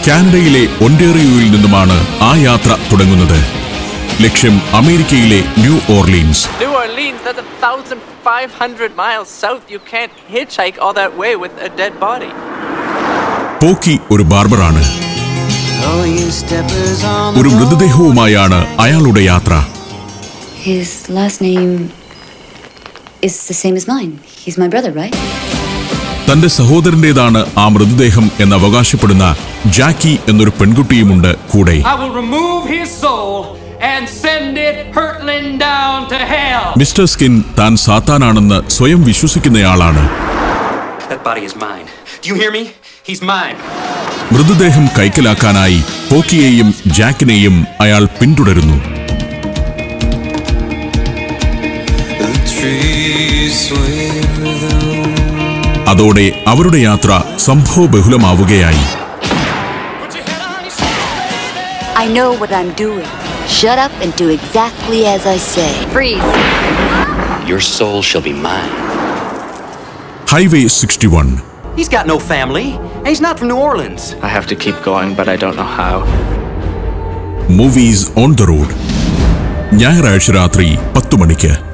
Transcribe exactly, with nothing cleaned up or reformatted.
കാനഡയിലെ ഒന്റാറിയോയിൽ നിന്നുമാണ് ആ യാത്ര തുടങ്ങുന്നത്. ലക്ഷ്യം അമേരിക്കയിലെ New Orleans. New Orleans, that's one thousand five hundred miles south. You can't hitchhike all that way with a dead body. പോക്കി ഒരു ബാർബറാണ്. ഒരു മൃതദേഹവുമായാണ് അയാളുടെ യാത്ര. His last name is the same as mine. He's my brother, right? തന്റെ സഹോദരന്റേതാണ് ആ മൃതദേഹം എന്ന് അവകാശപ്പെടുന്ന ജാക്കി എന്നൊരു പെൺകുട്ടിയുമുണ്ട് കൂടെ. മിസ്റ്റർ സ്കിൻ താൻ സാത്താനാണെന്ന് സ്വയം വിശ്വസിക്കുന്നയാളാണ്. മൃതദേഹം കൈക്കലാക്കാനായി പോക്കിയെയും ജാക്കിനെയും അയാൾ പിന്തുടരുന്നു. അതോടെ അവരുടെ യാത്ര സംഭവബഹുലമാവുകയായി. I know what I'm doing. Shut up and do exactly as I say. Freeze. Your soul shall be mine. Highway sixty-one. He's got no family, and he's not from New Orleans. I have to keep going, but I don't know how. Movies on the road. ഞായറാഴ്ച രാത്രി പത്ത് മണിക്ക്.